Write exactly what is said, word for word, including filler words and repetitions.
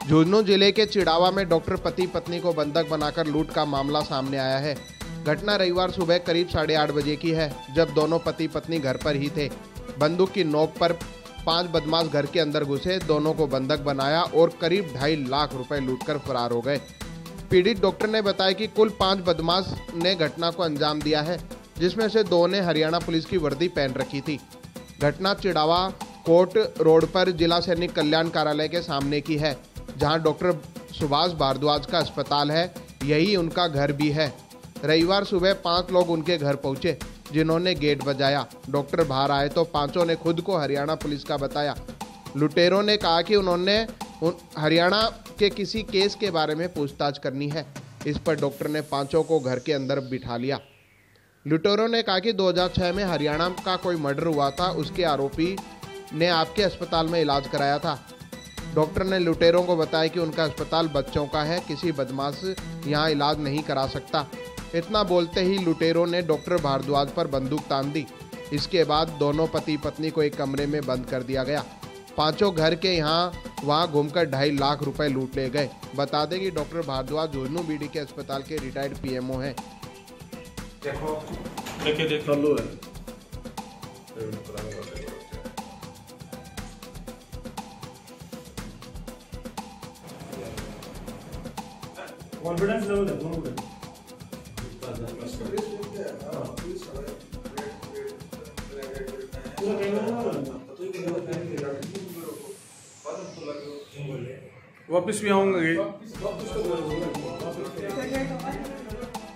झुंझुनू जिले के चिड़ावा में डॉक्टर पति पत्नी को बंधक बनाकर लूट का मामला सामने आया है। घटना रविवार सुबह करीब साढ़े आठ बजे की है, जब दोनों पति पत्नी घर पर ही थे। बंदूक की नोक पर पांच बदमाश घर के अंदर घुसे, दोनों को बंधक बनाया और करीब ढाई लाख रुपए लूटकर फरार हो गए। पीड़ित डॉक्टर ने बताया कि कुल पांच बदमाश ने घटना को अंजाम दिया है, जिसमें से दो ने हरियाणा पुलिस की वर्दी पहन रखी थी। घटना चिड़ावा कोर्ट रोड पर जिला सैनिक कल्याण कार्यालय के सामने की है, जहां डॉक्टर सुभाष भारद्वाज का अस्पताल है, यही उनका घर भी है। रविवार सुबह पांच लोग उनके घर पहुंचे, जिन्होंने गेट बजाया। डॉक्टर बाहर आए तो पांचों ने खुद को हरियाणा पुलिस का बताया। लुटेरों ने कहा कि उन्होंने हरियाणा के किसी केस के बारे में पूछताछ करनी है। इस पर डॉक्टर ने पांचों को घर के अंदर बिठा लिया। लुटेरों ने कहा कि दो हज़ार छह में हरियाणा का कोई मर्डर हुआ था, उसके आरोपी ने आपके अस्पताल में इलाज कराया था। डॉक्टर ने लुटेरों को बताया कि उनका अस्पताल बच्चों का है, किसी बदमाश यहाँ इलाज नहीं करा सकता। इतना बोलते ही लुटेरों ने डॉक्टर भारद्वाज पर बंदूक तान दी। इसके बाद दोनों पति पत्नी को एक कमरे में बंद कर दिया गया। पांचों घर के यहाँ वहाँ घूमकर ढाई लाख रुपए लूट ले गए। बता दें कि डॉक्टर भारद्वाज झुंझुनू बीडी के अस्पताल के रिटायर्ड पीएमओ हैं। देखो देखिए देखो लो है कॉन्फिडेंस लेवल है दोनों का। वापिस भी आऊंगा।